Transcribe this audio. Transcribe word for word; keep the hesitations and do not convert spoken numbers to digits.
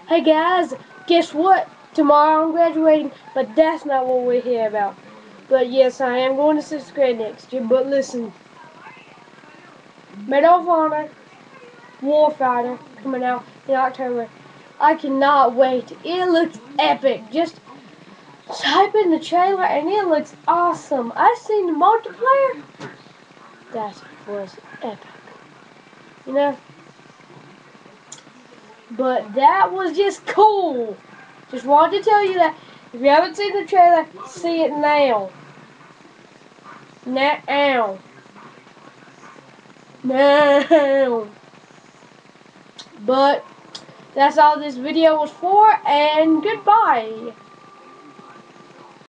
Hey guys, guess what? Tomorrow I'm graduating, but that's not what we're here about. But yes, I am going to sixth grade next year. But listen, Medal of Honor, Warfighter coming out in October. I cannot wait. It looks epic. Just type in the trailer and it looks awesome. I've seen the multiplayer. That was epic. You know? But that was just cool. Just wanted to tell you that. If you haven't seen the trailer, see it now. Now. Now. But that's all this video was for, and goodbye.